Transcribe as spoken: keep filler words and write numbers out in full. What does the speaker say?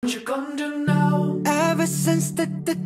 What you gonna do now? Ever since the, the